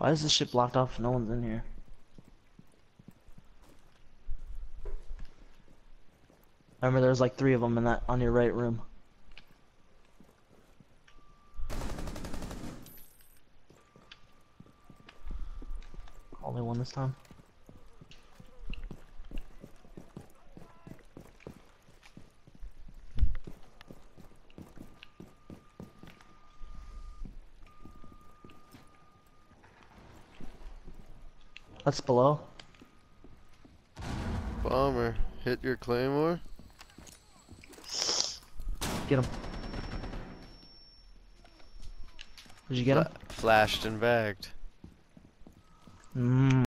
Why is this shit blocked off if no one's in here? I remember there's like 3 of them in that on your right room. Only one this time. That's below. Bomber, hit your claymore. Get him. Did you get him? Flashed and bagged. Mmm.